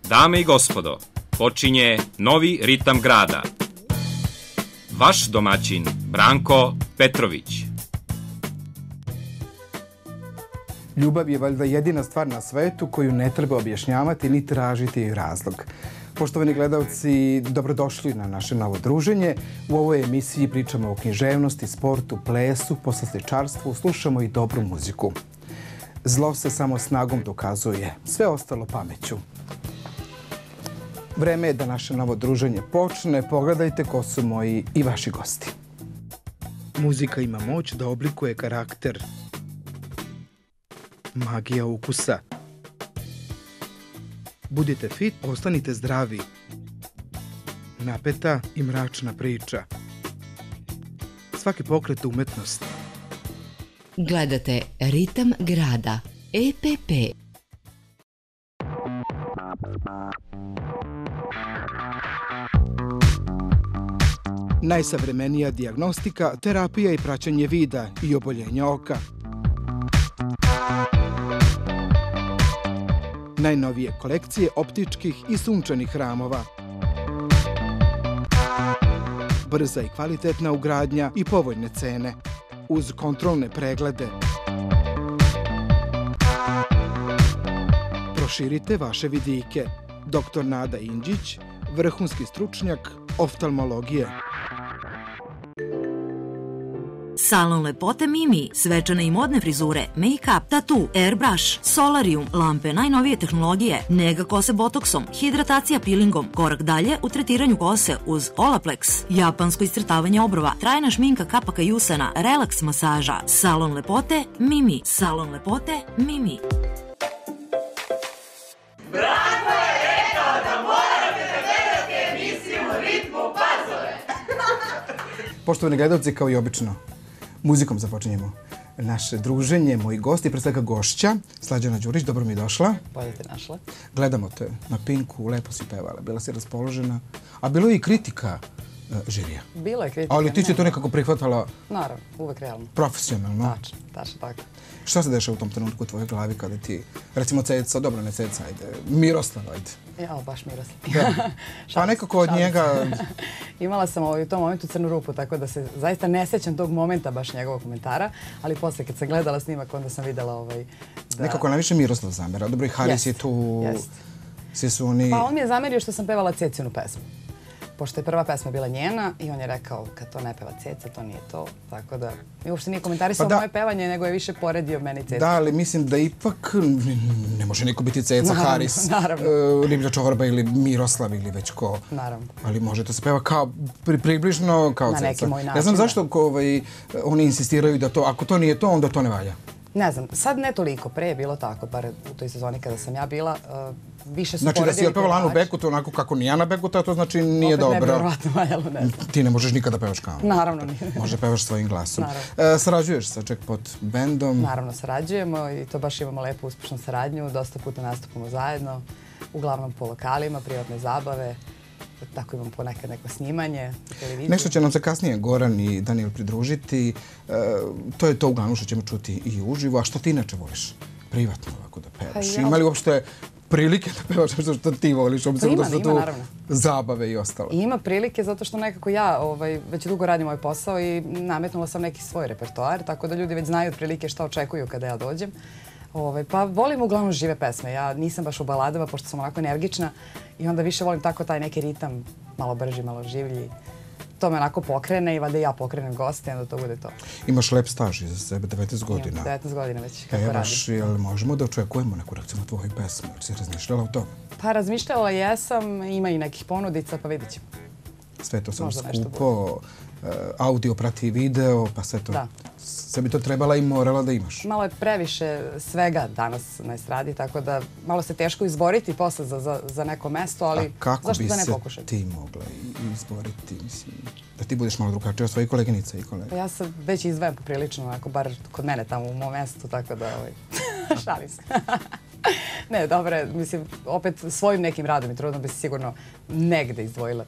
Dame i gospodo, počinje novi ritam grada. Vaš domaćin Branko Petrović. Ljubav je valjda jedina stvar na svetu koju ne treba objašnjavati ni tražiti razlog. Poštovani gledalci, dobrodošli na naše novo druženje. U ovoj emisiji pričamo o književnosti, sportu, plesu, poslastičarstvu, slušamo i dobru muziku. Zlo se samo snagom dokazuje, sve ostalo pameću. Vreme je da naše novo druženje počne. Pogledajte ko su moji i vaši gosti. Muzika ima moć da oblikuje karakter. Magija ukusa. Budite fit, ostanite zdravi. Napeta i mračna priča. Svaki pokret umetnost. Gledate Ritam grada, EPP. Najsavremenija dijagnostika, terapija i praćenje vida i oboljenja oka. Najnovije kolekcije optičkih i sunčanih ramova. Brza i kvalitetna ugradnja i povoljne cene. Uz kontrolne preglede. Proširite vaše vidike. Dr. Nada Indžić, vrhunski stručnjak oftalmologije. Salon lepote Mimi, svečane i modne frizure, make-up, tatu, airbrush, solarium, lampe najnovije tehnologije, nega kose botoksom, hidratacija peelingom, korak dalje u tretiranju kose uz Olaplex, japansko iscrtavanje obrova, trajna šminka kapaka i usana, relaks masaža. Salon lepote Mimi, salon lepote Mimi. Branko je rekao da morate da gledate emisiju Ritmu Pazove. Poštovani gledalci, kao i obično, muzikom započinjemo naše druženje. Moji gosti, pre svega gošća, Slađana Đurić, dobro mi došla. Bolje te našla. Gledamo te na Pinku, lepo si pevala, bila si raspoložena, a bilo je i kritika žirija. Bila je kritika. Ali ti si to nekako prihvatala... Naravno, uvek realno. Profesionalno. Tačno tako. Šta se dešava u tom trenutku u tvojoj glavi kada ti, recimo Ceca, dobro ne Ceca, ajde, Miroslav, ajde. Ja, baš Miroslav. Da. Pa nekako od njega... Imala sam u tom momentu crnu rupu, tako da se zaista ne sećam tog momenta baš njegovog komentara, ali posle kad sam gledala snimak, onda sam videla da... Nekako najviše Miroslav zamera. Dobro, i Haris je tu... Svi su oni... Pa on mi je zamerio što sam pevala Cecinu pesmu. Pošto je prva pesma bila njena i on je rekao kad to ne peva Ceca, to nije to. Tako da mi uopšte nije komentarisao moje pevanje, nego je više poredio meni Ceca. Da, ali mislim da ipak ne može niko biti Ceca, Haris, Livlja Čorba ili Miroslav ili već ko. Naravno. Ali može to se peva kao približno kao Ceca. Na neki moj način. Ne znam zašto oni insistiraju da to, ako to nije to, onda to ne valja. Ne znam, sad ne toliko, pre je bilo tako, bar u toj sezoni kada sam ja bila, više su poredili... Znači da si otpevala Anu Bekutu onako kako ni Ana Bekuta, to znači nije dobro. Opet ne bi vjerovatno valjalo, ne znam. Ti ne možeš nikada pevaš kao Ana. Naravno nije. Može pevaš svojim glasom. Sarađuješ sa Jackpot bandom? Naravno sarađujemo i to baš imamo lepu uspešnu saradnju, dosta puta nastupamo zajedno, uglavnom po lokalima, privatne zabave. Tako imam ponekad neko snimanje, televiziju. Nešto će nam se kasnije Goran i Daniel pridružiti. To je to uglavnom što ćemo čuti i uživo. A što ti inače voliš? Privatno ovako da pevaš? Ima li uopšte prilike da pevaš nešto što ti voliš? Ima, naravno. Zabave i ostalo. Ima prilike zato što nekako ja već dugo radim ovaj posao i nametnula sam neki svoj repertoar, tako da ljudi već znaju otprilike šta očekuju kada ja dođem. Pa volim uglavnom žive pesme. Ja nisam baš u baladama, pošto sam onako energična i onda više volim tako taj neki ritam, malo brži, malo življi. To me onako pokrene i valjda ja pokrenem goste i onda to bude to. Imaš lep staž iza sebe, 19 godina. Imam 19 godina već kako radim. Jel možemo da očekujemo neku recimo tvoju pesmu? Ili si razmišljala o tome? Pa razmišljala jesam, ima i nekih ponudica, pa vidjet ćemo. Sve to sam skupo, audio prati video, pa sve to. Sve bi to trebala i morala da imaš. Malo je previše svega danas na estradi, tako da malo se teško izboriti posle za neko mesto, ali zašto da ne pokušati? Kako bi se ti mogla izboriti, mislim, da ti budeš malo drugačija od svojih koleginica i kolega? Pa ja sam već izdvajem poprilično, onako, bar kod mene tamo u mom mestu, tako da šalim se. Ne, dobro, mislim, opet svojim nekim radom i trudom bi se sigurno negde izdvojila.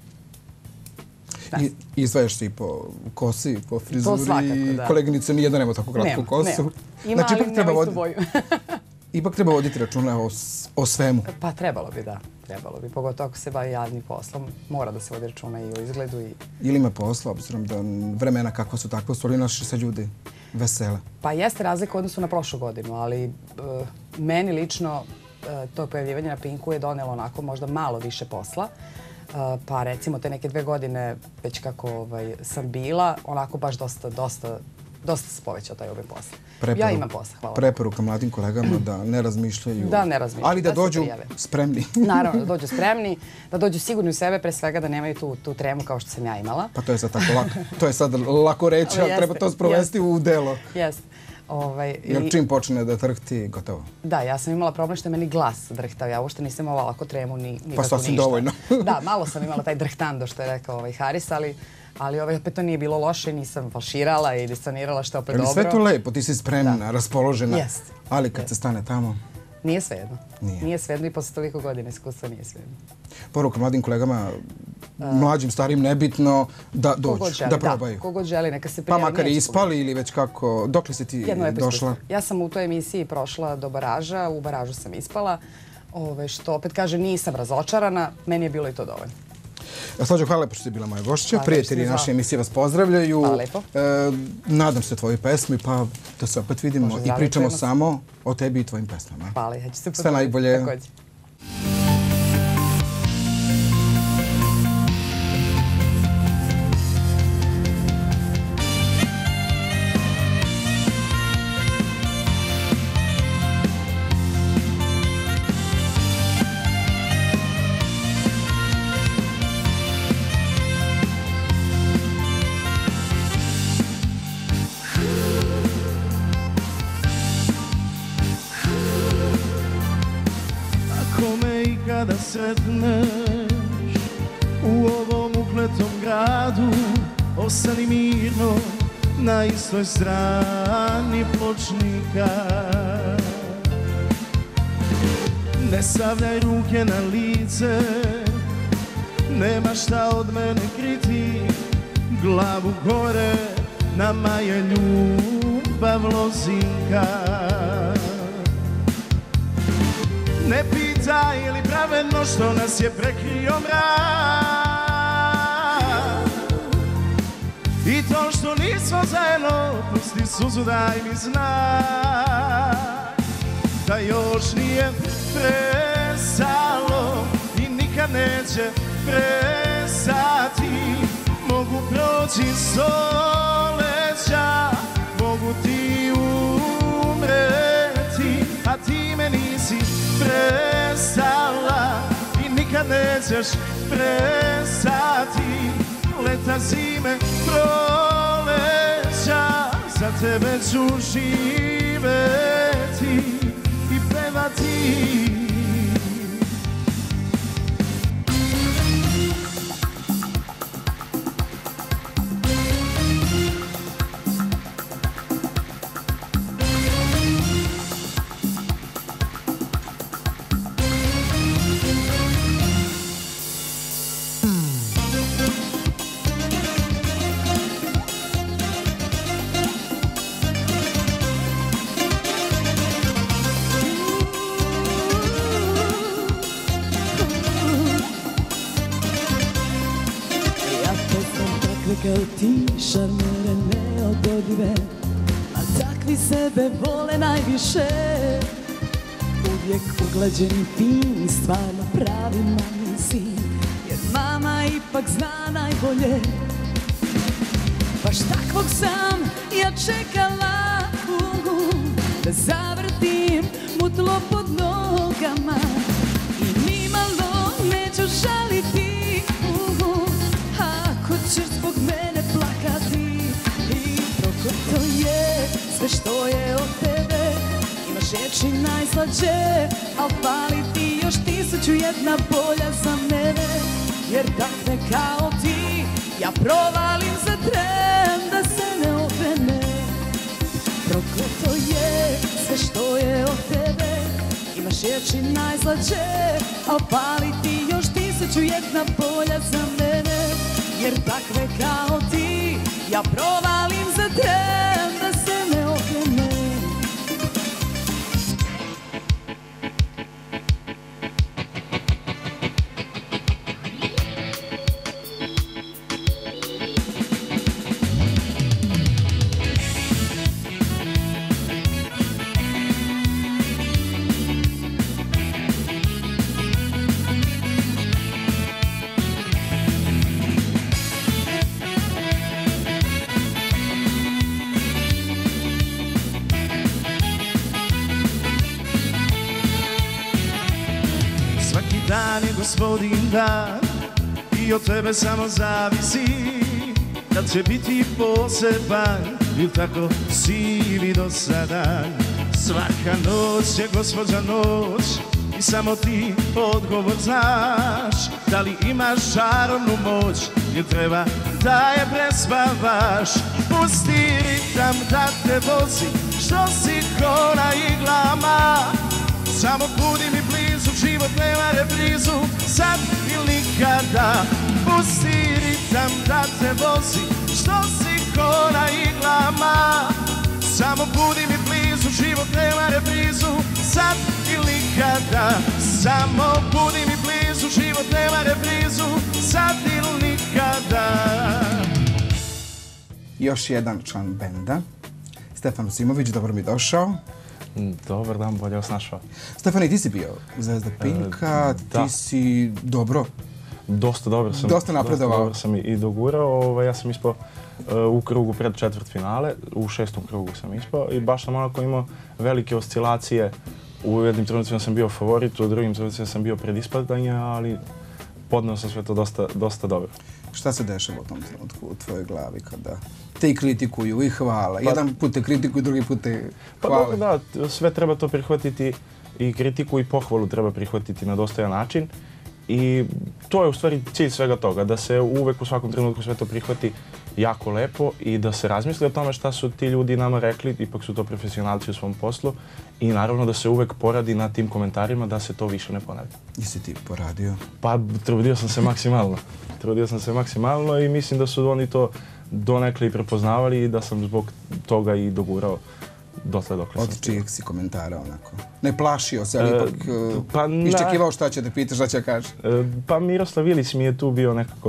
Izdvajaš se i po kosi, po frizuri. To svakako, da. Koleginice nijedna nema tako kratku kosu. Ima, ali nema istu boju. Ipak treba voditi računa o svemu. Pa trebalo bi, da. trebalo bi. Pogotovo ako se bavi javnim poslom, mora da se vodi računa i o izgledu. Ili ima posla, obzirom da vremena kakva su takva, stvari naši se ljudi vesele. Pa jeste razlika u odnosu na prošlu godinu, ali meni lično to pojavljivanje na Pinku je donelo onako možda malo više posla. Pa recimo te neke 2 godine već kako sam bila, onako baš dosta se povećao taj obim posla. Ja imam posla, hvala. Preporuka mladim kolegama da ne razmišljaju. Da, ne razmišljaju. Ali da dođu spremni. Naravno, da dođu spremni, da dođu sigurni u sebe, pre svega da nemaju tu tremu kao što sam ja imala. Pa to je sad tako lako. To je sad lako reći, ali treba to sprovesti u delo. Jeste. Jer čim počne da trhti, gotovo. Da, ja sam imala problem što je meni glas drhtao. Ja uopšte nisam imala lako tremu ni pa sasvim dovoljno. Da, malo sam imala taj drhtando što je rekao Haris, ali opet to nije bilo loše, nisam falširala i distonirala što je opet dobro. Sve to lepo, ti si spremna, raspoložena, ali kad se stane tamo... Nije svejedno. Nije svejedno i posle toliko godina iskustva nije svejedno. Poruka mladim kolegama, mlađim, starim, nebitno, da dođu, da probaju. Kogod želi, neka se prijavi. Pa makar i ispali ili već kako, dok li si ti došla? Ja sam u toj emisiji prošla do baraža, u baražu sam ispala, što opet kažem nisam razočarana, meni je bilo i to dovoljno. Slađo, hvala lepo što si bila moja gošća. Prijatelji naše emisije vas pozdravljaju. Hvala lepo. Nadam se tvoju pesmi, pa da se opet vidimo i pričamo samo o tebi i tvojim pesmama. Hvala, ja ću se pozdraviti. Sve najbolje. Također. Kada sretneš u ovom ukletom gradu, ostani mirno na istoj strani pločnika. Ne stavljaj ruke na lice, nema šta od mene kriti, glavu gore, nama je ljubav lozinka. Ne pitaj je li pravedno što nas je prekrio mrak, i to što nismo zajedno, pusti suzu, daj mi znak da još nije prestalo i nikad neće prestati. Mogu proći stoleća, mogu ti umreti, a ti me nisi prestala i nikad nećeš prestati. Leta, zime, proleća, za tebe ću živeti i pevati. Kao ti šarmere neodoljive, a takvi sebe vole najviše. Uvijek uglađeni, fin, stvarno pravi mamin sin, jer mama ipak zna najbolje. Baš takvog sam ja čekala, da zavrtim mu tlo pod nogama i nimalo neću žaliti. Ako ćeš zbog mene plakati, i prokleto je sve što je od tebe. Imaš riječi najslađe, al fali ti još 1001 bolja za mene. Jer takve kao ti ja provalim za tren da se ne okrene. Prokleto je sve što je od tebe. Imaš riječi najslađe, al fali ti još 1001 bolja za mene. Jer takve kao ti ja provalim za tren da se ne okrene. dan je gospodin dan i od tebe samo zavisi da će biti poseban ili tako si mi do sada. Svaka noć je gospođa noć i samo ti odgovor znaš. Da li imaš čarovnu moć ili treba da je prespavaš? Pusti ritam da te vozi, što si ko na iglama. Samo budi mi blizu, život nema reprizu, sad ili nikada. Pusti ritam da te vozi, što si ko na iglama. Samo budi mi blizu, život nema reprizu, sad ili nikada. Samo budi mi blizu, život nema reprizu, sad ili nikada. Još jedan član benda, Stefan Simović, dobro mi došao. Dobar dan, bolje vas našao. Stefane, ti si bio zvezda Pinka, ti si dobro. Dosta dobro sam. Dosta napredovao. Dobro sam i dogurao. Ja sam ispao u krugu pred četvrtfinale, u 6. krugu sam ispao i baš sam onako imao velike oscilacije. U jednim trenucima sam bio favorit, u drugim trenucima sam bio pred ispadanje, ali podneo sam sve to dosta dobro. Šta se dešava u tom trenutku u tvojoj glavi kada te i kritikuju i hvale? Jedan put te kritikuju, drugi put te hvale. Pa da, sve treba to prihvatiti, i kritiku i pohvalu treba prihvatiti na dostojan način. I to je u stvari cilj svega toga, da se uvek u svakom trenutku sve to prihvati jako lepo i da se razmisli o tome šta su ti ljudi nama rekli, ipak su to profesionalci u svom poslu, i naravno da se uvek poradi na tim komentarima da se to više ne ponavlja. Jesi ti poradio? Pa trudio sam se maksimalno. Trudio sam se maksimalno i mislim da su oni to donekle i prepoznavali i da sam zbog toga i dogurao dotle dokle sam. Od čijeg si komentara onako? Ne plašio se, ali ipak iščekivao šta će da pitaš, šta će kaže? Pa Miroslav Ilić mi je tu bio nekako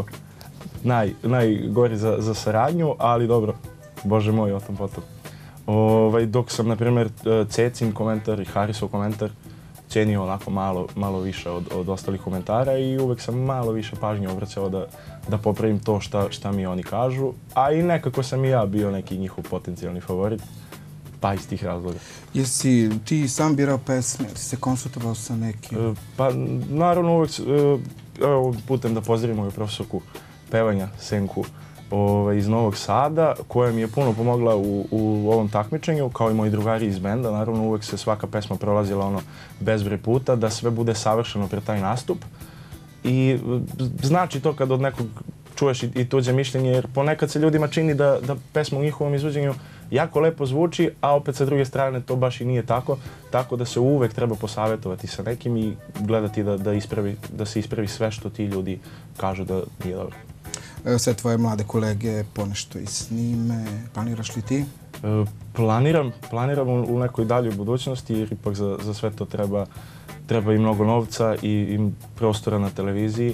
najgori za saradnju, ali dobro, bože moj, o tom potom. Dok sam, na primjer, Cecin komentar i Harisov komentar cijenio onako malo više od ostalih komentara i uvek sam malo više pažnje obraćao da popravim to šta mi oni kažu, a i nekako sam i ja bio neki njihov potencijalni favorit, pa iz tih razloga. Jesi ti sam birao pesme, jesi se konsultovao sa nekim? Pa naravno uvek, evo putem da pozdravim moju profesorku pevanja Senku iz Novog Sada, koja mi je puno pomogla u ovom takmičenju, kao i moji drugari iz benda. Naravno uvek se svaka pesma prolazila bezbroj puta, da sve bude savršeno pred taj nastup. I znači to kad od nekog čuješ i tuđe mišljenje, jer ponekad se ljudima čini da pesma u njihovom izvođenju jako lepo zvuči, a opet sa druge strane to baš i nije tako. Tako da se uvek treba posavjetovati sa nekim i gledati da se ispravi sve što ti ljudi kažu da nije dobro. Sve tvoje mlade kolege ponešto i snime. Planiraš li ti? Planiram u nekoj daljoj budućnosti, jer ipak za sve to treba i mnogo novca i prostora na televiziji.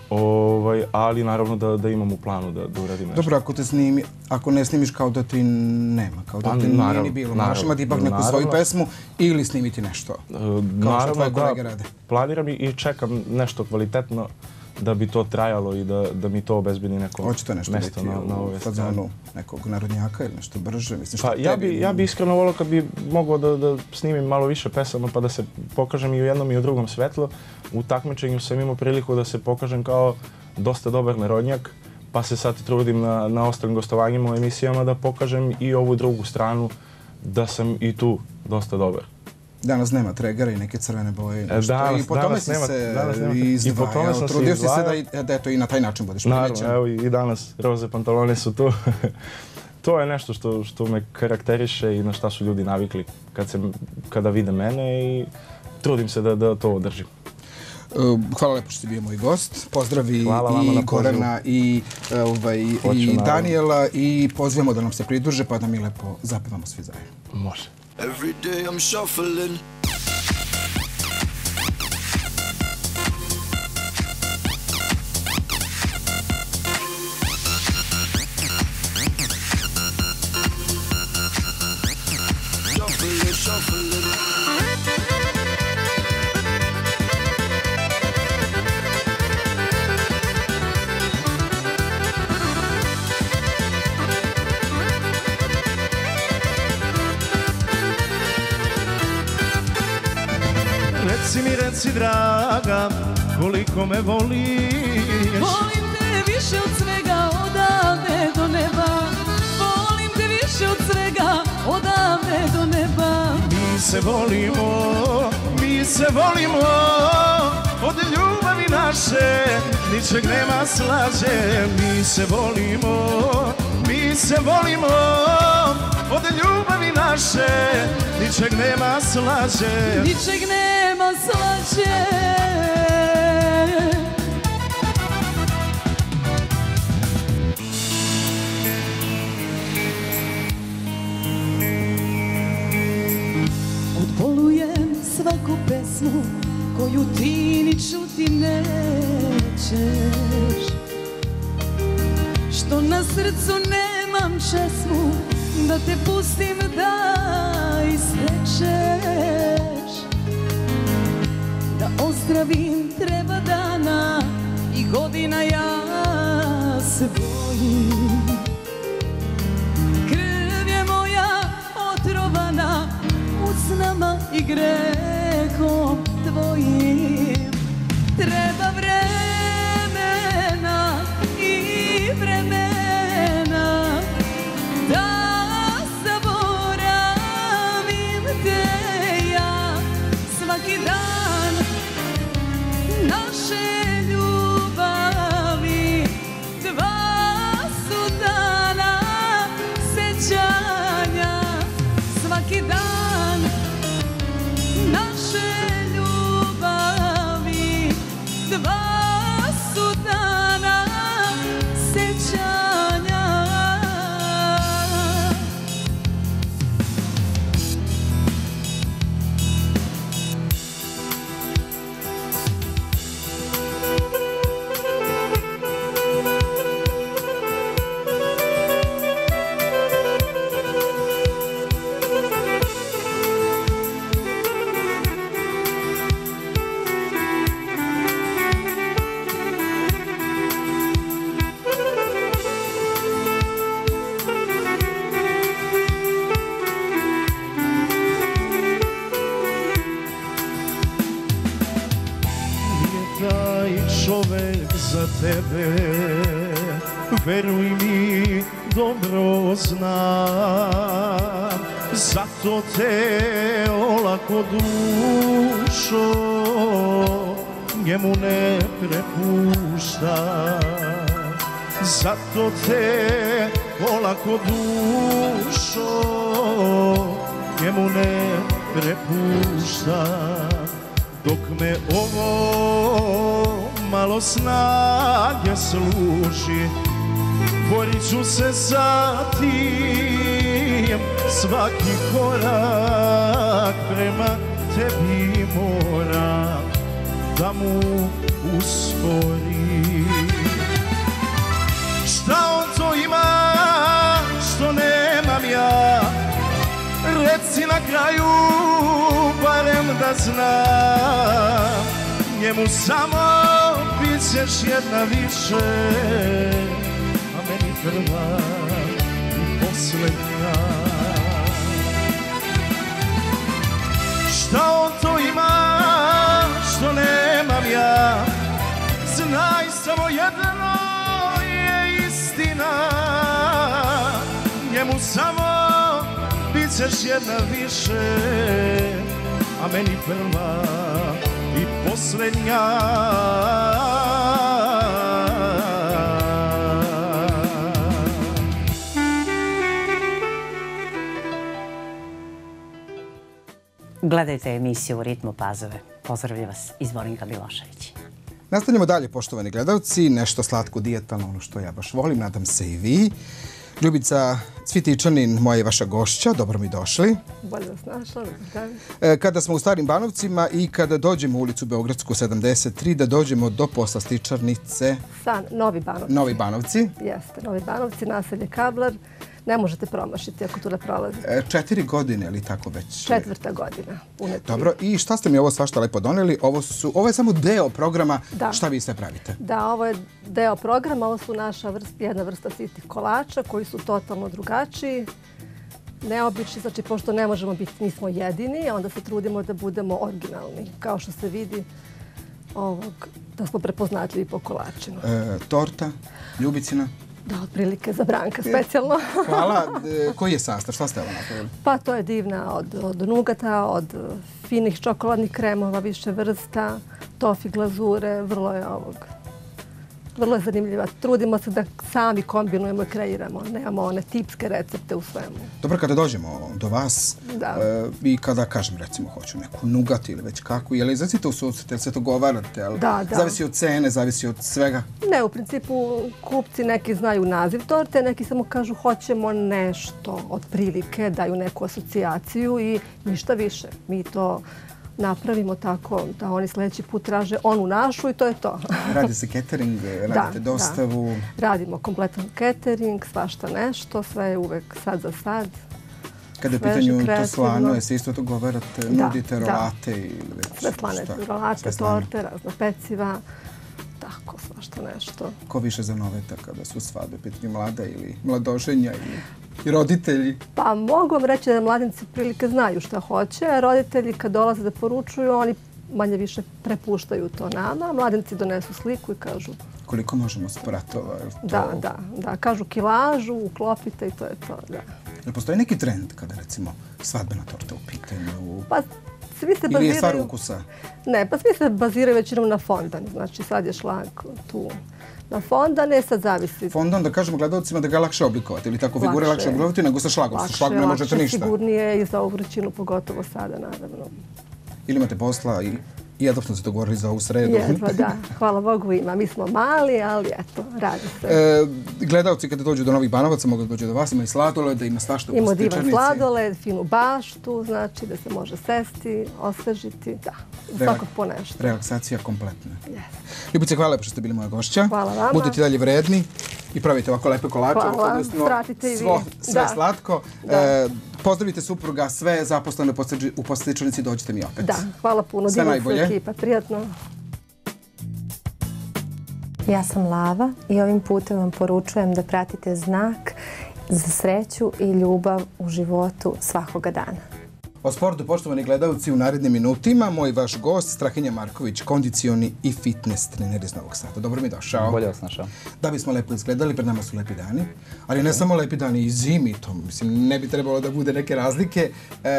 Ali naravno da imam u planu da uradim nešto. Dobro, ako ne snimiš kao da ti nema, kao da ti nije ni bilo. Moraš imati ipak neku svoju pesmu ili snimiti nešto, kao što tvoje kolege rade. Planiram i čekam nešto kvalitetno da bi to trajalo i da mi to obezbedi neko mesto na ove scene. Hoće to nešto biti u fazonu nekog narodnjaka ili nešto brže? Pa ja bi iskreno volio kad bi mogao da snimim malo više pesama pa da se pokažem i u jednom i u drugom svetlu. U takmičenju sam imao priliku da se pokažem kao dosta dobar narodnjak, pa se sad trudim na ostalim gostovanjima u emisijama da pokažem i ovu drugu stranu, da sam i tu dosta dobar. Danas nema tregera i neke crvene boje i po tome si se izdvajao. Trudio si se da eto i na taj način budeš primećen. Naravno, evo i danas roze pantalone su tu. To je nešto što me karakteriše i na šta su ljudi navikli kada vide mene i trudim se da to održim. Hvala lepo što si bio moj gost. Pozdravi i Gorana i Daniela i pozivamo da nam se pridruže pa da mi lepo zapevamo svi zajedno. Može. Every day I'm shuffling. Shuffling. Reci draga, koliko me voliš. Volim te više od svega odavde do neba. Volim te više od svega odavde do neba. Mi se volimo, od ljubavi naše ničeg nema slađe. Mi se volimo, od ljubavi naše ničeg nema slađe. Ničeg nema slađe. Odbolujem svaku pesmu koju ti ni čuti nećeš. Što na srcu nemam česmu da te pustim da istečeš. Da ozdravim treba dana i godina, ja se bojim. Krv je moja otrovana usnama i grehom tvojim. Treba vremena i vremena da zaboravim te ja. Svaki dan naše ljubavi dva su dana sećanja. Svaki dan naše ljubavi dva su dana sećanja. Čovek za tebe, veruj mi, dobro znam. Zato te olako dušo njemu ne prepuštam. Zato te olako dušo njemu ne prepuštam. Dok me ovo malo snage služi, borit ću se za tim. Svaki korak prema tebi moram da mu usporim. Šta on to ima što nemam ja? Reci na kraju, barem da znam. Njemu samo bit ćeš jedna više, a meni prva i poslednja. Šta on to ima što nemam ja? Znaj, samo jedno je istina. Njemu samo bit ćeš jedna više, a meni prva i poslednja. Gledajte emisiju U ritmu Pazove. Pozdravlja vas Izborinka Milošević. Nastavljamo dalje, poštovani gledalci. Nešto slatko dijetalno, ono što ja baš volim, nadam se i vi. Ljubica Cvitičanin, moja i vaša gošća, dobro mi došli. Bolje vas našla. Kada smo u Starim Banovcima i kada dođemo u ulicu Beogradsku 73, da dođemo do poslastičarnice Novi Banovci. Novi Banovci. Jeste, Novi Banovci, naselje Kablar. Ne možete promašiti ako tu ne prolazite. 4 godine ili tako već? 4. godina. Dobro, i šta ste mi ovo svašta lepo doneli? Ovo je samo deo programa. Da. Šta vi sve pravite? Da, ovo je deo programa. Ovo su naša jedna vrsta sitnih kolača koji su totalno drugačiji. Neobični, znači pošto ne možemo biti, nismo jedini, onda se trudimo da budemo originalni. Kao što se vidi, ovog da smo prepoznatljivi po kolačima. Torta, Ljubicina? Da, otprilike za Branka specijalno. Hvala. Koji je sastav? Šta ste ovo napravili? Pa to je divna od nugata, od finih čokoladnih kremova, više vrsta, tofi glazure, vrlo je zanimljiva. Trudimo se da sami kombinujemo i kreiramo. Nemamo one tipske recepte u svemu. Dobro, kada dođemo do vas i kada kažem, recimo, hoću neku nugat ili već kakvu, je li izlazite u susret, ili se to govarate? Da. Zavisi od cene, zavisi od svega? Ne, u principu kupci neki znaju naziv torte, neki samo kažu hoćemo nešto otprilike, daju neku asocijaciju i ništa više. Mi to napravimo tako da oni sljedeći put traže onu našu i to je to. Radi se catering, radite dostavu? Da. Radimo kompletan catering, svašta nešto, sve je uvek sad za sad. Kada je pitanju to slano, jeste isto to govarate, nudite rolate ili već šta? Sve slane rolate, torte, razna peciva, tako, svašta nešto. Ko više zanoveta kada su svadbe, pitanju mlada ili mladoženja i roditelji? Pa mogu vam reći da mladenci prilike znaju šta hoće, a roditelji kad dolaze da poručuju, oni manje više prepuštaju to nama. Mladenci donesu sliku i kažu... Koliko možemo spratova? Da. Kažu kilažu, uklopite i to je to, da. Jel postoji neki trend kada, recimo, svadbena torta u pitanju? Pa svi se baziraju... Ili je stvar ukusa? Ne, pa svi se baziraju većinom na fondan. Znači, sad je šlag tu na fondane, sad zavisi... Fondan, da kažemo gledalcima da ga je lakše oblikovati, ili tako figure lakše oblikovati nego sa šlagom. Sa šlagom ne možete ništa. Sigurnije i za ovu vrućinu, pogotovo sada, naravno. Ili imate posla i jedno smo se dogovorili za ovu sredu. Jedva, da. Hvala Bogu ima. Mi smo mali, ali eto, radi se. Gledalci kada dođu do Novih Banovaca mogu da dođu do vas, ima i sladoled, ima svašta u postičanici. Ima divan sladoled, finu baštu, znači da se može sesti, osvežiti, da. Svakog po nešto. Relaksacija kompletna. Ljubice, hvala lepo što ste bili moja gošća. Hvala vama. Budite dalje vredni i pravite ovako lepe kolače. Hvala, pratite i vi. Sve slatko. Pozdravite supruga, sve zaposlene u postičanici, dođite mi opet. Da, hvala puno. Sve najbolje. Ekipa, prijatno. Ja sam Lava i ovim putem vam poručujem da pratite znak za sreću i ljubav u životu svakoga dana. O sportu, poštovani gledalci, u narednim minutima moj vaš gost, Strahinja Marković, kondicioni i fitness trener iz Novog Sada. Dobro mi došao. Bolje vas našao. Da bismo lepo izgledali, pred nama su lepi dani, ali ne samo lepi dani i zimi, to mislim ne bi trebalo da bude neke razlike.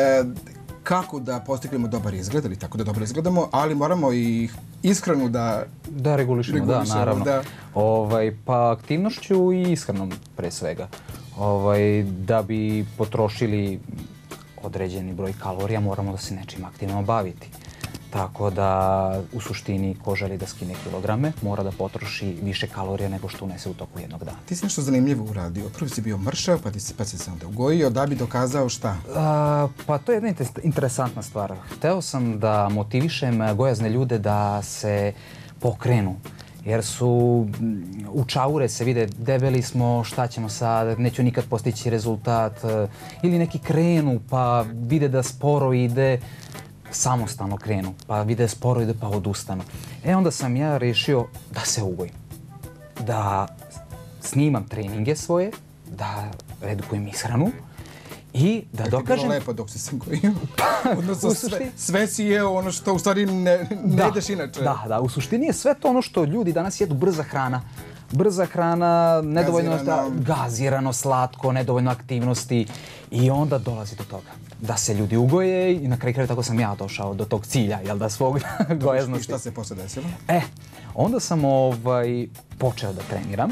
Kako da postignemo dobar izgled, ili tako da dobro izgledamo, ali moramo i ishranu da regulišemo, da, naravno. Pa aktivnošću i ishranom pre svega. Da bi potrošili određeni broj kalorija, moramo da se nečim aktivno baviti. Tako da, u suštini, ko želi da skine kilograme, mora da potroši više kalorija nego što unese u toku jednog dana. Ti si nešto zanimljivo uradio. Prvo si bio mršav, pa si se onda ugojio, da bi dokazao šta? Pa to je jedna interesantna stvar. Hteo sam da motivišem gojazne ljude da se pokrenu. Jer u čaure se vide, debeli smo, šta ćemo sad, neću nikad postići rezultat. Ili neki krenu pa vide da sporo ide, samostalno krenu, pa vide sporo ide pa odustanu. Onda sam ja rešio da se ugojim. Da snimam treninge svoje, da redukujem ishranu i da dokažem... Kako je bilo lepo dok si se ugojio? Odnosno sve si jeo ono što u stvari ne jedeš inače. Da, u suštini je sve to ono što ljudi danas jedu, brza hrana. Brza hrana, nedovoljno gazirano, slatko, nedovoljno aktivnosti i onda dolazi do toga da se ljudi ugoje i na kraju krajeva tako sam ja došao do tog cilja, jel da, svog gojaznosti. I šta se posle desilo? Onda sam počeo da treniram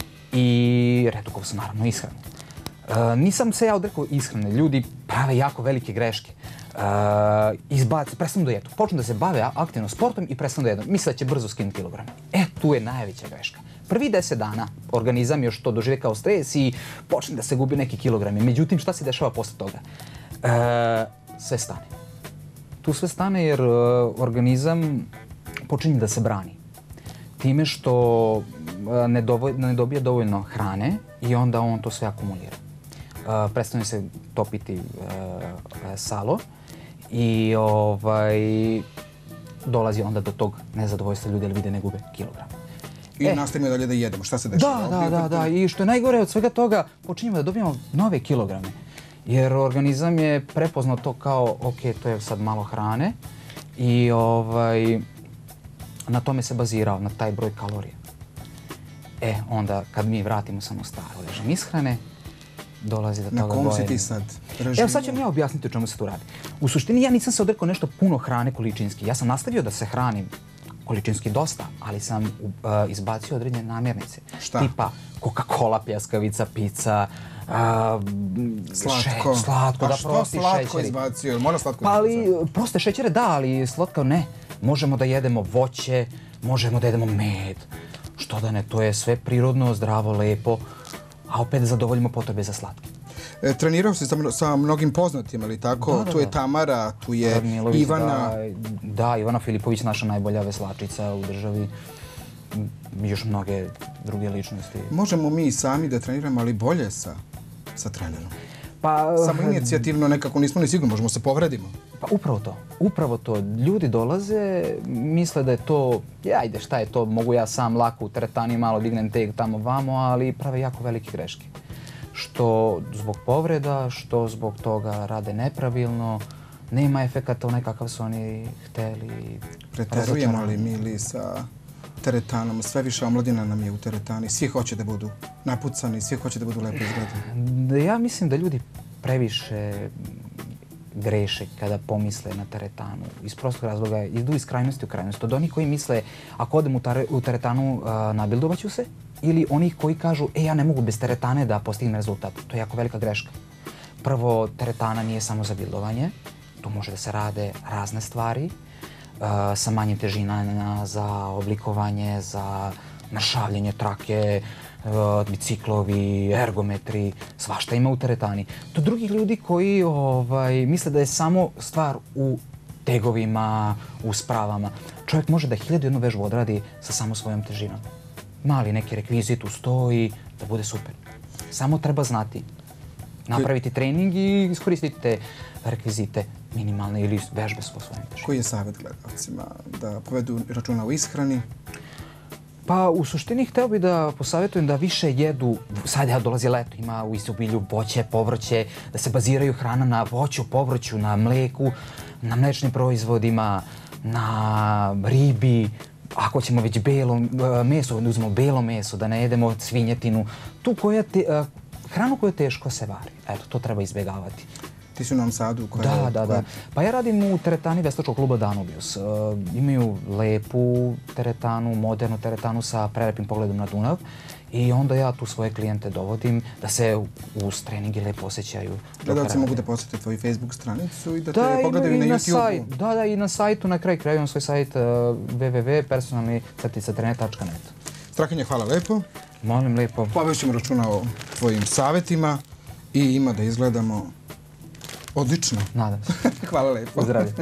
i redukovao sam naravno ishranu. Nisam se ja odrekao ishrane, ljudi prave jako velike greške. Prestanu da jedu, počnu da se bave aktivno sportom i prestanu da jedu. Misle da će brzo skinuti kilograme. Tu je najveća greška. Prvi 10 dana organizam još to dožive kao stres i počne da se gubi neki kilogrami. Međutim, šta se dešava posle toga? Sve stane. Tu sve stane jer organizam počinje da se brani. Time što ne dobije dovoljno hrane i onda on to sve akumulira. Prestane se topiti salo i dolazi onda do tog nezadovoljstva ljudi, ali vide ne gube kilogram. I nastavimo dalje da jedemo. Šta se dešava? Da. I što je najgore od svega toga, počinjemo da dobijamo nove kilograme. Jer organizam je prepoznao to kao, ok, to je sad malo hrane i na tome se bazirao, na taj broj kalorija. Onda kad mi vratimo samo staro režim ishrane, dolazi do toga Na kom si ti sad režimu? Evo sad ću vam ja objasniti o čemu se tu radi. U suštini ja nisam se odrekao nešto puno hrane količinski. Ja sam nastavio da se hranim količinski dosta, ali sam izbacio određene namirnice. Šta? Tipa Coca-Cola, pljeskavica, pizza, Slatko. Slatko, da, što prosti slatko šećeri. izbacio? Mora slatko Pa izbacio? ali proste šećere da, ali slatko ne. Možemo da jedemo voće, možemo da jedemo med. Što da ne, to je sve prirodno, zdravo, lepo, a opet zadovoljimo potrebe za slatke. Trenirao si sa mnogim poznatima, ali tako? Tu je Tamara, tu je Ivana. Da, Ivana Filipović, naša najbolja veslačica u državi. Još mnoge druge ličnosti. Možemo mi sami da treniramo, ali bolje sa trenerom. Pa, samo inicijativno nekako nismo ni sigurni, možemo se povredimo. Pa upravo to. Ljudi dolaze, misle da je to, ajde šta je to, mogu ja sam lako u teretani malo dignem teg tamo vamo, ali prave jako velike greške. Što zbog povreda, što zbog toga rade nepravilno, nema efekata onaj kakav su oni hteli. Preterujemo li mi li sa teretanom? Sve više omladina nam je u teretani. Svi hoće da budu napucani, svi hoće da budu lepo izgledani. Ja mislim da ljudi previše greše kada pomisle na teretanu. Iz prostog razloga idu iz krajnosti u krajnost. Od onih koji misle, ako odem u teretanu, nabildovaću se, ili onih koji kažu, ja ne mogu bez teretane da postignem rezultat. To je jako velika greška. Prvo, teretana nije samo za bildovanje. Tu može da se rade razne stvari sa manjim težinama za oblikovanje, za našavljanje trake, biciklovi, ergometri, svašta ima u teretani. To drugih ljudi koji misle da je samo stvar u tegovima, u spravama. Čovjek može da 1001 vežbu odradi sa samo svojom težinom. Mali neki rekvizit ustoji da bude super. Samo treba znati, napraviti trening i iskoristiti te rekvizite minimalne ili vežbe svo svojim težinom. Koji je savjet gledalcima? Da povedu računa o ishrani? Pa u suštini hteo bih da posavjetujem da više jedu, sad dolazi leto, ima u izobilju voće, povrće, da se baziraju hrana na voću, povrću, na mleku, na mlečnim proizvodima, na ribi. Ako ćemo već belo meso, da uzmemo belo meso, da ne jedemo svinjetinu, hranu koju teško se vari. Eto, to treba izbjegavati. Ti si u Novom Sadu? Da. Pa ja radim u teretani Veslačkog kluba Danubius. Imaju lepu teretanu, modernu teretanu sa prelepim pogledom na Dunav. I onda ja tu svoje klijente dovodim da se uz treningi lepo osjećaju. Gledalci mogu da posjete tvoju Facebook stranicu i da te pogledaju na YouTube-u. Da, i na sajtu, na kraju imam svoj sajt www.personalni-trener.net. Strahinja, hvala lepo. Molim lepo. Povešćemo računa o tvojim savjetima i ima da izgledamo odlično. Nadam se. Hvala lepo. Zdravlje.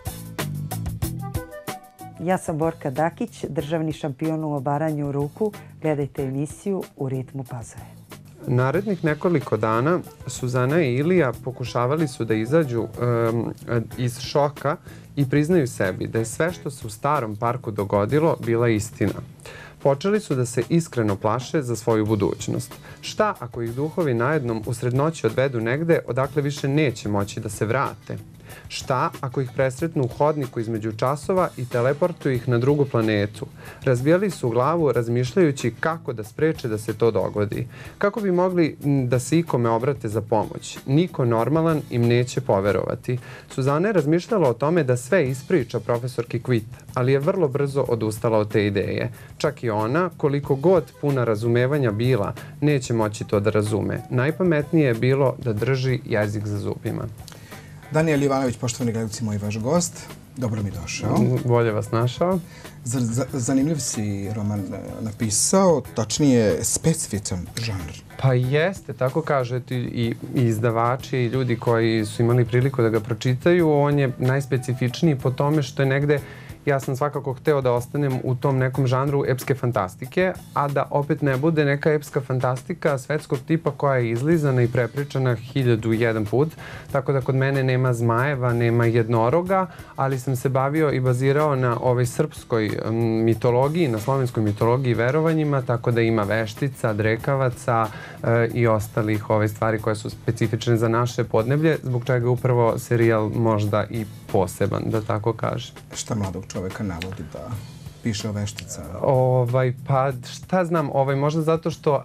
Ja sam Borka Dakić, državni šampion u obaranju ruku. Gledajte emisiju U ritmu Pazove. Narednih nekoliko dana Suzana i Ilija pokušavali su da izađu iz šoka i priznaju sebi da je sve što se u starom parku dogodilo bila istina. Počeli su da se iskreno plaše za svoju budućnost. Šta ako ih duhovi najednom usred noći odvedu negde odakle više neće moći da se vrate? Šta ako ih presretnu u hodniku između časova i teleportuju ih na drugu planetu? Razbijali su glavu razmišljajući kako da spreče da se to dogodi. Kako bi mogli da se ikome obrate za pomoć? Niko normalan im neće poverovati. Suzana je razmišljala o tome da sve ispriča profesorki Kvit, ali je vrlo brzo odustala od te ideje. Čak i ona, koliko god puna razumevanja bila, neće moći to da razume. Najpametnije je bilo da drži jezik za zubima. Danijel Ivanović, poštovani gledalci, moj vaš gost. Dobro mi došao. Bolje vas našao. Zanimljiv si roman napisao, tačnije specifičan žanr. Pa jeste, tako kažete i izdavači i ljudi koji su imali priliku da ga pročitaju. On je najspecifičniji po tome što je negde, ja sam svakako hteo da ostanem u tom nekom žanru epske fantastike, a da opet ne bude neka epska fantastika svetskog tipa koja je izlizana i prepričana 1001 put. Tako da kod mene nema zmajeva, nema jednoroga, ali sam se bavio i bazirao na ovoj srpskoj mitologiji, na slovenskoj mitologiji i verovanjima, tako da ima veštica, drekavaca i ostalih stvari koje su specifične za naše podneblje, zbog čega je upravo serijal možda i poseban, da tako kažem. Šta mladog čoveka navodi da piše o veštica? Pa šta znam, možda zato što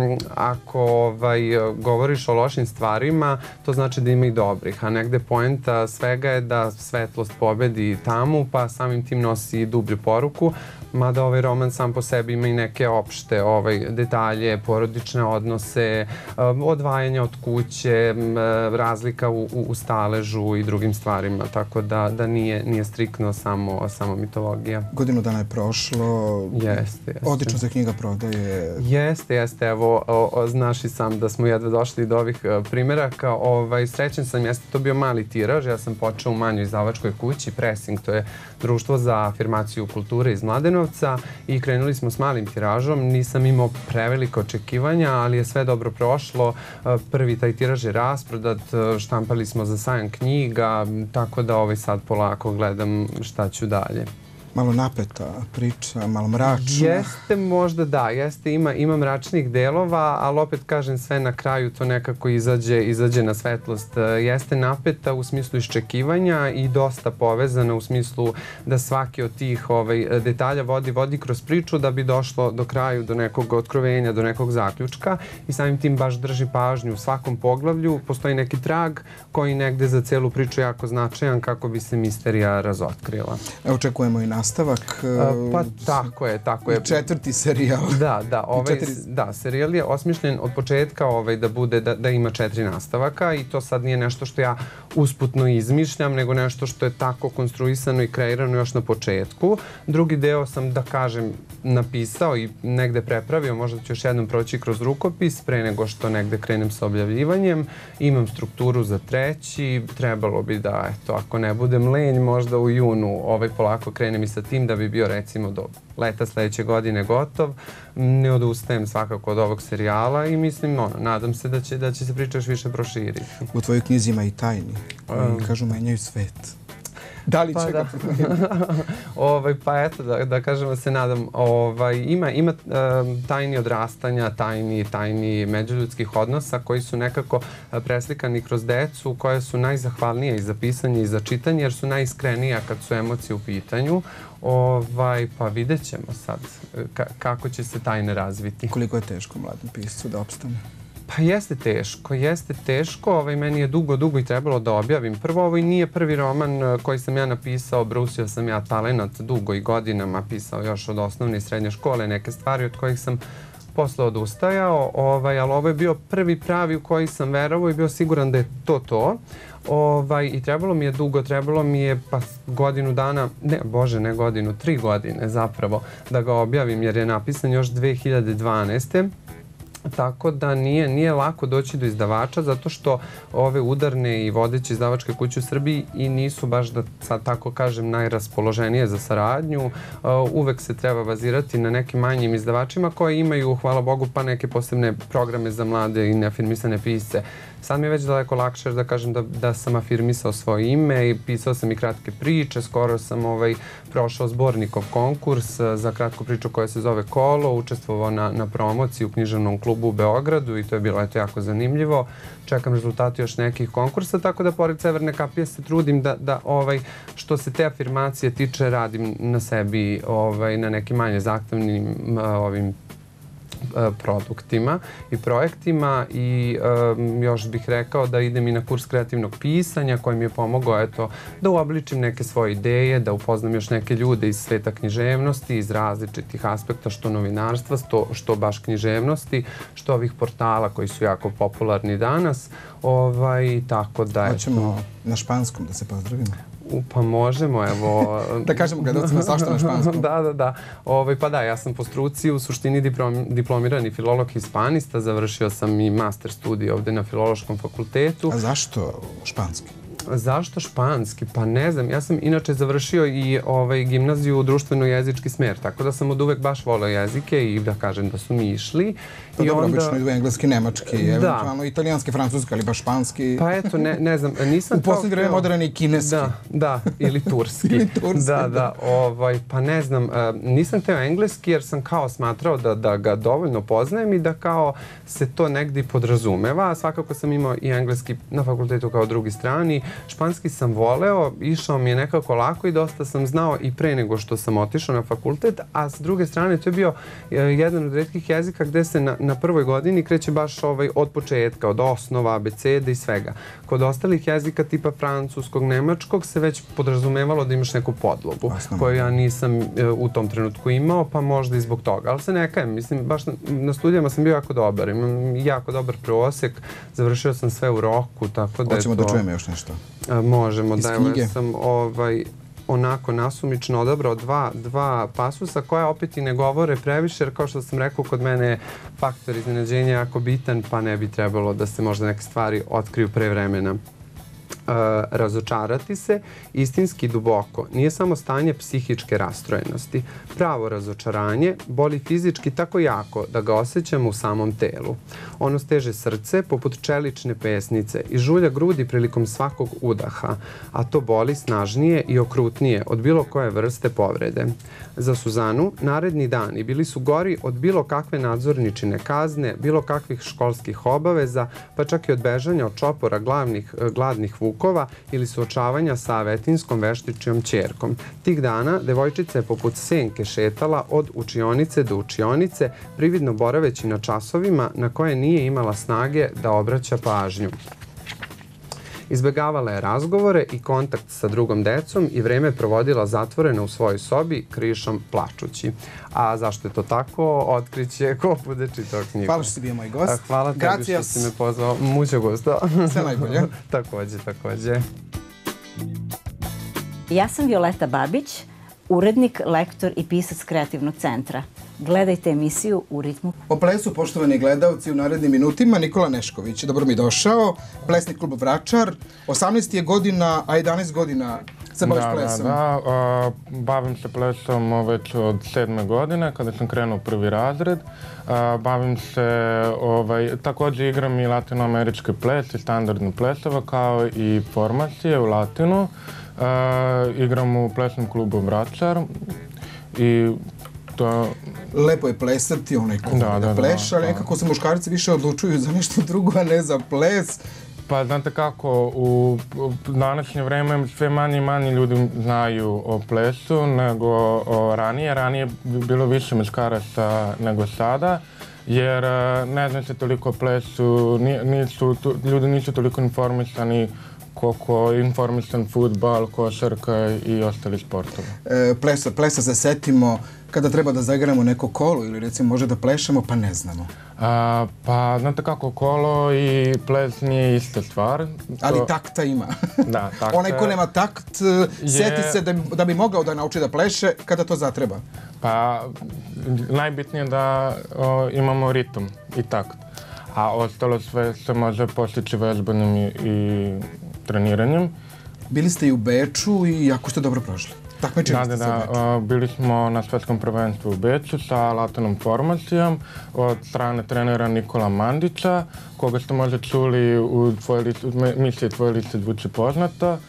ako govoriš o lošim stvarima, to znači da ima i dobrih, a negde poenta svega je da svetlost pobedi tamu, pa samim tim nosi dublju poruku. Mada ovaj roman sam po sebi ima i neke opšte detalje, porodične odnose, odvajanja od kuće, razlika u staležu i drugim stvarima, tako da nije striktno samo mitologija. Godinu dana je prošlo. Jeste. Odlično se knjiga prodaje. Jeste. Evo, znaš i sam da smo jedva došli do ovih primeraka. Srećen sam, jeste to bio mali tiraž. Ja sam počeo u manjoj izdavačkoj kući, Pressing, to je društvo za afirmaciju kulture iz Mladenovca, i krenuli smo s malim tiražom. Nisam imao prevelike očekivanja, ali je sve dobro prošlo. Prvi taj tiraž je rasprodat, štampali smo za sajam knjiga, tako da sad polako gledam šta ću dalje. Malo napeta priča, malo mračna. Jeste, možda da, ima mračnih delova, ali opet kažem sve na kraju to nekako izađe na svetlost. Jeste napeta u smislu iščekivanja i dosta povezana u smislu da svaki od tih detalja vodi kroz priču da bi došlo do kraju, do nekog otkrovenja, do nekog zaključka, i samim tim baš drži pažnju u svakom poglavlju. Postoji neki trag koji negde za celu priču jako značajan kako bi se misterija razotkrila. Očekujemo i nastavak. Pa tako je. Četvrti serijal. Da, serijal je osmišljen od početka da ima 4 nastavaka, i to sad nije nešto što ja usputno izmišljam, nego nešto što je tako konstruisano i kreirano još na početku. Drugi deo sam, da kažem, napisao i negde prepravio, možda ću još jednom proći kroz rukopis pre nego što negde krenem sa objavljivanjem. Imam strukturu za treći, trebalo bi da, ako ne budem lenj, možda u junu polako krenem i sa tim da bi bio recimo do leta sledeće godine gotov. Ne odustajem svakako od ovog serijala i mislim, nadam se da će se priča još više proširiti. U tvojoj knjizi ima i tajni koji, kažu, menjaju svet. Da li će ga promeniti? Pa eto, da kažemo se nadam. Ima tajni odrastanja, tajni međuljudskih odnosa koji su nekako preslikani kroz decu, koje su najzahvalnije i za pisanje i za čitanje, jer su najiskrenija kad su emocije u pitanju. Pa vidjet ćemo sad kako će se tajne razviti. Koliko je teško mladom piscu da opstane? Pa jeste teško. Meni je dugo i trebalo da objavim. Prvo, ovo i nije prvi roman koji sam ja napisao. Brusio sam ja talenat dugo i godinama, pisao još od osnovne i srednje škole neke stvari od kojih sam posle odustajao, ali ovo je bio prvi pravi u koji sam verovao i bio siguran da je to. I trebalo mi je dugo, trebalo mi je godinu dana, ne 3 godine zapravo, da ga objavim, jer je napisan još 2012. Tako da nije lako doći do izdavača, zato što ove udarne i vodeće izdavačke kuće u Srbiji i nisu baš, da sad tako kažem, najraspoloženije za saradnju. Uvek se treba bazirati na nekim manjim izdavačima koji imaju, hvala Bogu, pa neke posebne programe za mlade i neafirmisane pisce. Sad mi je već daleko lakše da kažem da sam afirmisao svoje ime i pisao sam i kratke priče. Skoro sam prošao zbornikov konkurs za kratku priču koja se zove Kolo, učestvovao na promociji u književnom klubu u Beogradu i to je bilo jako zanimljivo. Čekam rezultate još nekih konkursa, tako da pored Severne kapije se trudim da što se te afirmacije tiče radim na sebi na nekim manje zahtevnim produktima i projektima i još bih rekao da idem i na kurs kreativnog pisanja koji mi je pomogao da uobličim neke svoje ideje, da upoznam još neke ljude iz sveta književnosti, iz različitih aspekta, što novinarstva, što baš književnosti, što ovih portala koji su jako popularni danas. Tako da hoćemo na španskom da se pozdravimo. Pa možemo, evo... Da kažemo gledalcima zašto na španskom. Da. Pa da, ja sam po struci u suštini diplomirani filolog hispanista, završio sam i master studij ovde na Filološkom fakultetu. A zašto španski? Zašto španski? Pa ne znam, ja sam inače završio i gimnaziju društveno-jezički smer, tako da sam od uvek baš voleo jezike i da kažem da su mi išli. Pa dobro, obično idu engleski, nemački, eventualno italijanski, francuski, ali baš španski. Pa eto, ne znam, nisam... U poslednje vreme moderan i kineski. Da, ili turski. Da, pa ne znam, nisam teo engleski jer sam kao smatrao da ga dovoljno poznajem i da kao se to negdje podrazumeva. Svakako sam imao i engleski na fakultetu kao drugi strani. Španski sam voleo, išao mi je nekako lako i dosta sam znao i pre nego što sam otišao na fakultet, a s druge strane to je bio jedan od retkih jezika gde se na prvoj godini kreće baš od početka, od osnova, abecede i svega. Kod ostalih jezika tipa francuskog, nemačkog se već podrazumevalo da imaš neku podlogu koju ja nisam u tom trenutku imao, pa možda i zbog toga. Ali se ne kajem, mislim, baš na studijama sam bio jako dobar. Imam jako dobar prosek, završio sam sve u roku, tako da je to... Hoćemo da čujemo još nešto? Možemo, da evo ja sam onako nasumično odabrao dva pasusa koja opet i ne govore previše, jer kao što sam rekao, kod mene je faktor iznenađenja jako bitan, pa ne bi trebalo da se možda neke stvari otkriju pre vremena. Razočarati se istinski duboko nije samo stanje psihičke rastrojenosti. Pravo razočaranje boli fizički tako jako da ga osjećamo u samom telu. Ono steže srce poput čelične pesnice i žulja grudi prilikom svakog udaha, a to boli snažnije i okrutnije od bilo koje vrste povrede. Za Suzanu naredni dani bili su gori od bilo kakve nadzorničine kazne, bilo kakvih školskih obaveza, pa čak i od bežanja od čopora gladnih vukova ili suočavanja sa vetinskom veštičijom ćerkom. Tih dana devojčica je poput senke šetala od učionice do učionice, prividno boraveći na časovima na koje nije imala snage da obraća pažnju. Izbegavala je razgovore i kontakt sa drugom decom i vreme provodila zatvorena u svojoj sobi, krišom plačući. A zašto je to tako, otkriće ko bude čitao knjigu. Hvala što si bio moj gost. Hvala tebi što si me pozvao. Mucho gusto. Sve najbolje. Takođe. Ja sam Violeta Babić, urednik, lektor i pisac Kreativnog centra. Gledajte emisiju U ritmu. O plesu, poštovani gledalci, u narednim minutima Nikola Nešković. Dobro mi došao. Plesni klub Vračar. 18 je godina, a 11 godina se baviš plesom. Da. Bavim se plesom već od 7. godine, kada sam krenuo prvi razred. Bavim se, takođe igram i latinoamerički ples i standardnu plesova, kao i formacije u latinu. Igram u plesnom klubu Vračar i lepo je plesati, onaj ko da pleša, ali nekako se muškarci više odlučuju za nešto drugo, a ne za ples. Pa znate kako, u današnje vreme sve manje i manje ljudi znaju o plesu nego ranije. Ranije je bilo više muškaraca nego sada, jer ne zna se toliko o plesu, ljudi nisu toliko informisani koliko je informisan fudbal, košarka i ostali sportovi. Plesa se setimo kada treba da zaigramo neko kolo ili recimo može da plešemo, pa ne znamo. Pa znate kako, kolo i ples nije ista stvar. Ali takta ima. Da, takta. Onaj ko nema takt, seti se da bi mogao da nauči da pleše kada to zatreba. Pa najbitnije je da imamo ritam i takt. A ostalo sve se može postići vežbanjem i treniranjem. Bili ste i u Beču i jako ste dobro prošli. Takmičili ste se u Beču. Bili smo na svetskom prvenstvu u Beču sa latinom formacijom od strane trenera Nikola Mandića, koga ste možda čuli u emisiji Tvoje liste zvuči poznato.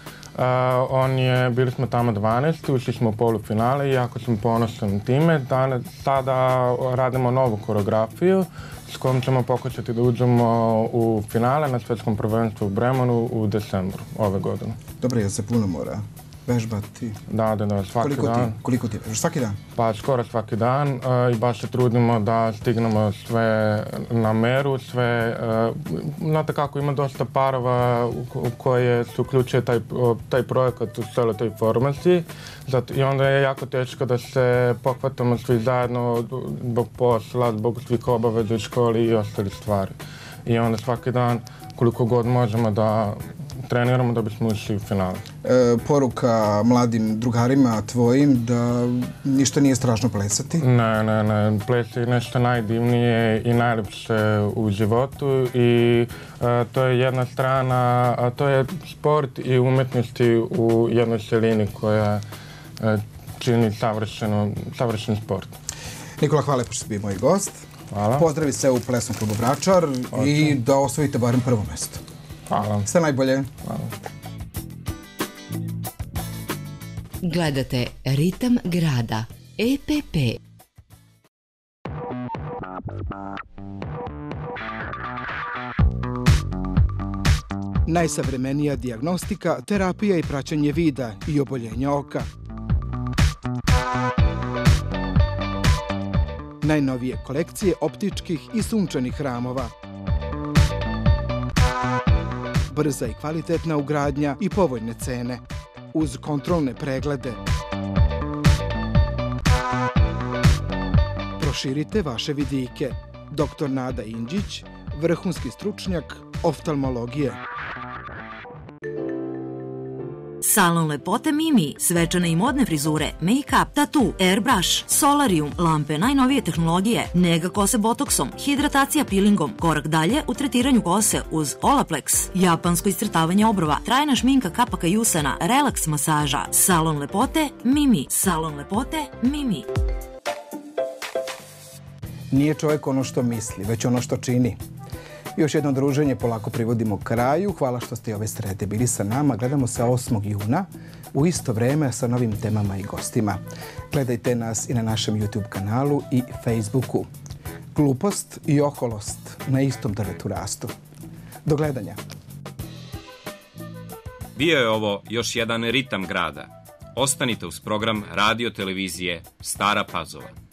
Bili smo tamo 12. Ušli smo u polufinale i jako sam ponosan time. Sada radimo novu koreografiju s kojom ćemo pokušati da uđemo u finale na svetskom prvenstvu u Bremenu u decembru ove godine. Dobro, ja se puno mora vežbati. Da, svaki dan. Koliko ti vežbaš? Svaki dan? Pa skoro svaki dan i baš se trudimo da stignemo sve na meru, sve. Znate kako, ima dosta parova koje su uključuje taj projekat u celoj toj formaciji i onda je jako teško da se pohvatamo svi zajedno zbog posla, zbog svih obaveza u školi i ostali stvari. I onda svaki dan koliko god možemo da treniramo da bismo ušli u finale. Poruka mladim drugarima tvojim da ništa nije strašno plesati? Ne. Ples je nešto najdivnije i najljepše u životu i to je jedna strana, a to je sport i umetnosti u jednoj celini koja čini savršen sport. Nikola, hvala što si bio moj gost. Hvala. Pozdravi se u plesnom klubu Vračar i da osvojite barem prvo mesto. Hvala. Sve najbolje. Hvala. Gledate Ritam grada. EPP. Najsavremenija dijagnostika, terapija i praćenje vida i oboljenja oka. Najnovije kolekcije optičkih i sunčanih ramova. Brza i kvalitetna ugradnja i povoljne cene, uz kontrolne preglede. Proširite vaše vidike. Dr. Nada Indžić, vrhunski stručnjak oftalmologije. Salon lepote Mimi, svečane i modne frizure, make-up, tatu, airbrush, solarium, lampe najnovije tehnologije, nega kose botoksom, hidratacija peelingom, korak dalje u tretiranju kose uz Olaplex, japansko iscrtavanje obrova, trajna šminka kapaka i usana, relaks masaža. Salon lepote Mimi. Salon lepote Mimi. Nije čovjek ono što misli, već ono što čini. Još jedno druženje polako privodimo kraju. Hvala što ste ove srede bili sa nama. Gledamo se 8. juna u isto vreme sa novim temama i gostima. Gledajte nas i na našem YouTube kanalu i Facebooku. Glupost i oholost na istom drvetu rastu. Do gledanja. Bio je ovo još jedan ritam grada. Ostanite uz program radio televizije Stara Pazova.